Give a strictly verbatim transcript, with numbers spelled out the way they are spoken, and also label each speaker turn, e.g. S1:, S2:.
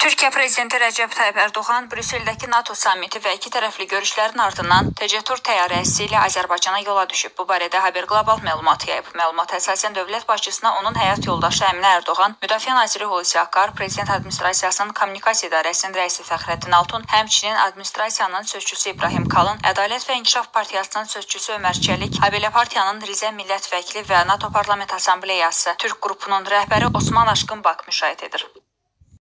S1: Türkiyə prezidenti Rəcəb Tayyip Ərdoğan Brüsseldəki NATO sammiti və iki tərəfli görüşlərin ardından Təcetur təyyarəsi ilə Azərbaycana yola düşüb. Bu barədə Haber Global məlumat yayıb. Məlumata əsasən dövlət başçısına onun həyat yoldaşı Əminə Ərdoğan, Müdafiə naziri Hulusi Akar, Prezident Administrasiyasının Kommunikasiya İdarəsinin rəisi Fəxrəddin Altun, həmçinin administrasiyanın sözçüsü İbrahim Kalın, Ədalət və İnkişaf Partiyasının sözçüsü Ömər Çəlik, habelə partiyanın Rizə millət vəkili və NATO Parlament Assambleyası Türk qrupunun rəhbəri Osman Aşkın Bak müşahidə edir.